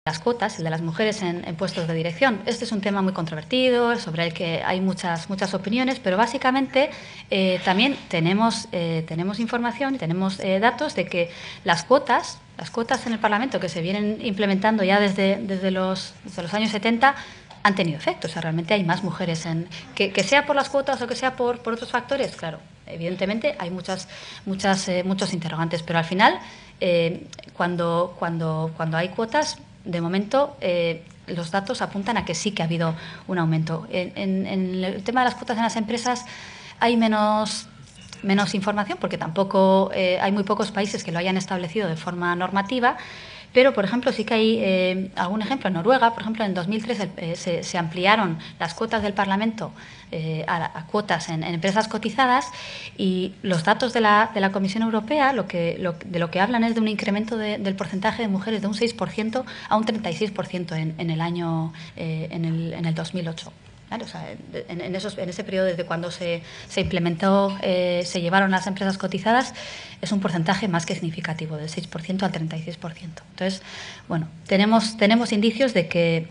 Las cuotas, el de las mujeres en puestos de dirección. Este es un tema muy controvertido, sobre el que hay muchas opiniones, pero básicamente también tenemos información y tenemos datos de que las cuotas en el Parlamento que se vienen implementando ya desde los años 70 han tenido efecto. O sea, realmente hay más mujeres que sea por las cuotas o que sea por otros factores, claro. Evidentemente hay muchos interrogantes, pero al final cuando hay cuotas, de momento los datos apuntan a que sí que ha habido un aumento. En el tema de las cuotas en las empresas hay menos información porque tampoco hay muy pocos países que lo hayan establecido de forma normativa. Pero, por ejemplo, sí que hay algún ejemplo. En Noruega, por ejemplo, en 2013 se ampliaron las cuotas del Parlamento a cuotas en empresas cotizadas, y los datos de la Comisión Europea de lo que hablan es de un incremento del porcentaje de mujeres de un 6% a un 36% en el 2008. Claro, o sea, en ese periodo, desde cuando se implementó, se llevaron las empresas cotizadas, es un porcentaje más que significativo, del 6% al 36%. Entonces, bueno, tenemos indicios de que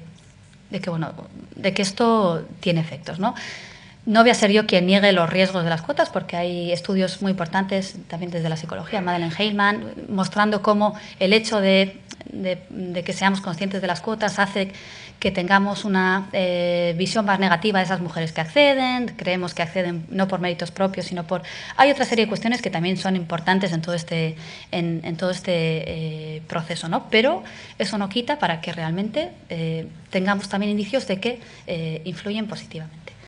esto tiene efectos, ¿no? No voy a ser yo quien niegue los riesgos de las cuotas, porque hay estudios muy importantes, también desde la psicología, Madeleine Heilman, mostrando cómo el hecho de que seamos conscientes de las cuotas hace que tengamos una visión más negativa de esas mujeres que acceden. Creemos que acceden no por méritos propios, sino por... Hay otra serie de cuestiones que también son importantes en todo este proceso, ¿no? Pero eso no quita para que realmente tengamos también indicios de que influyen positivamente.